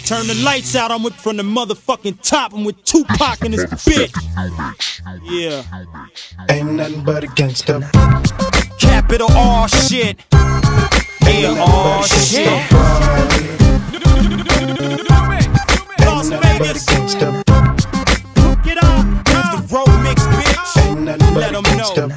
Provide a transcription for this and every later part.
Turn the lights out, I'm whipped from the motherfucking top. I'm with Tupac in this bitch. Yeah. Ain't nothing but a gangsta. Capital R shit. Yeah, R shit. Las Vegas. Get on. The road mix, bitch. Let them know.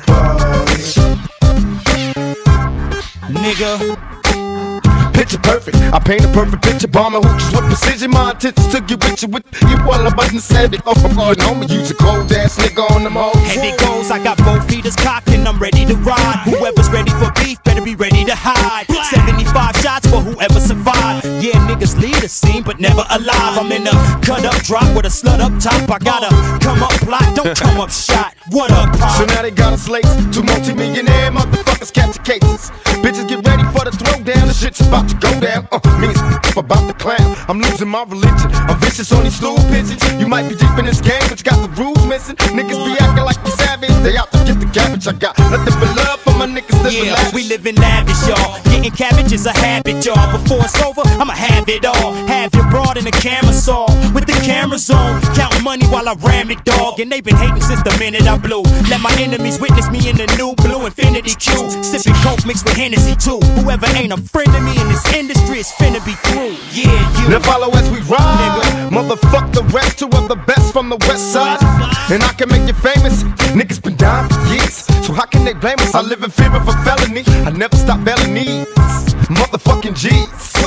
Nigga. Picture perfect, I paint a perfect picture. Bombing hoochies with precision. My intentions to get with you while I'm button said it. Oh, you know me, use a cold ass nigga on them hoes. And it goes, I got both feeders cocked and I'm ready to ride. Whoever's ready for beef better be ready to hide. 75 shots for whoever survived. Yeah, niggas leave the scene but never alive. I'm in a cut up drop with a slut up top. I gotta come up block, don't come up shot. What up, pop? So now they got us laced. Two multi-millionaire motherfuckers catching cases. Bitches get ready for the throwdown. The shit's about to go down. Me and about to clown. I'm losing my religion. I'm vicious on these stool pigeons. You might be deep in this game, but you got the rules missing. Niggas be acting like we savage. They out to get the cabbage. I got nothing but love for my niggas living lavish. We living lavish, y'all. Getting cabbage is a habit, y'all. Before it's over, I'ma have it all. Have your broad in the camera saw with the cameras on. Counting money while I ram it, dog. And they been hating since the minute I blew. Let my enemies witness me in the new blue Infinity Q. Sipping coke mixed with Hennessy too. Whoever ain't a friend of me in this industry is finna be through. Yeah, you. Now follow as we ride, nigga. Motherfuck the rest, two of the best from the west side. And I can make you famous. Niggas been dying for years, so how can they blame us? I live in fear of a felony. I never stop belling needs. Motherfucking G's.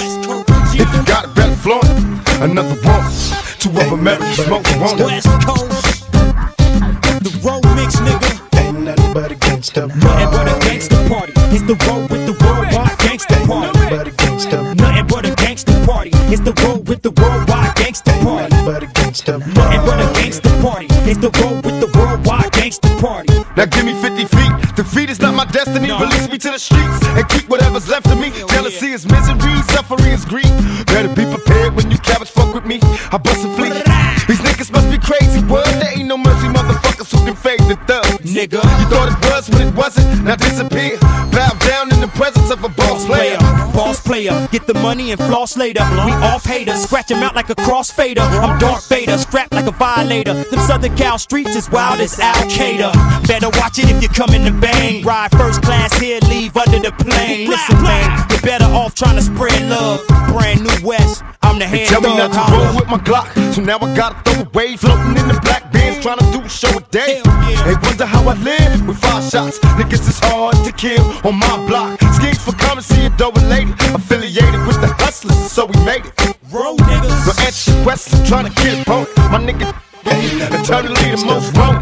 If you got it, better flaunt it. Another one. Two of America's smoke one. West Coast. The road mix, nigga. Ain't nothing but a gangsta. Nothing but a gangsta party. It's the road with the worldwide gangsta party. Nothing but a gangsta. Nothing but a gangsta party. It's the road with the worldwide gangsta party. Nothing but a gangsta. Nothing but a gangsta party. It's the road with the worldwide gangsta party. Now give me 50 feet. Defeat is not my destiny. Release me to the streets and keep whatever's left of me. Jealousy is misery, suffering is grief. Better be prepared when you cabbage fuck with me. I bust a fleet. These niggas must be crazy, word. There ain't no mercy, motherfuckers who can fade the thugs. Nigga, you thought it was when it wasn't. Now disappear. Bow down in the presence of a boss player. Boss player, get the money and floss later. We off haters, scratch him out like a crossfader. I'm Darth Vader, strapped like a violator. Them Southern Cal streets is wild as Al Qaeda. Better watch it if you're coming to bang. Ride first class here, leave under the plane. Listen, man, you're better off trying to spread love. Brand new West, I'm the head Tell me not thug. to roll with my Glock, so now I gotta throw away. Floating in the black bins, trying to do a show a day. They wonder how I live with 5 shots. Niggas is hard to kill on my block. Schemes for currency and dough related. Affiliated with the hustlers, so we made it. Road niggas. No answer your question, trying to get it bone. My nigga eternally the most wrong.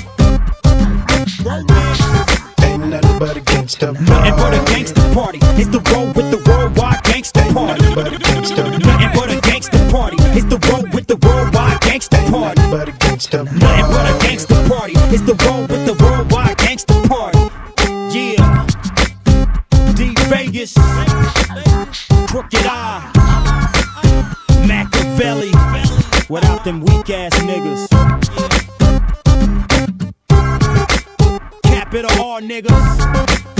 Ain't nothing but a gangsta. Nothing but a gangsta party. It's the road with the worldwide gangsta party. Nothing but a gangsta. Nothing but a gangsta party. It's the road with the worldwide gangsta party. Nothing but a gangsta. Nothing but a gangsta party. It's the road with the worldwide gangsta party. Yeah. D Vegas. Crooked Eye. Machiavelli. Without them weak ass niggas. Capital R niggas.